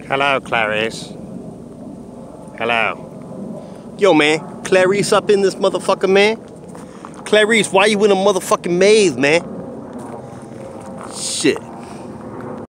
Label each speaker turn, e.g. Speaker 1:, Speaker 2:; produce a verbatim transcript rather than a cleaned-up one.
Speaker 1: Hello, Clarice. Hello. Yo, man. Clarice up in this motherfucker, man? Clarice, why you in a motherfucking maze, man? Shit.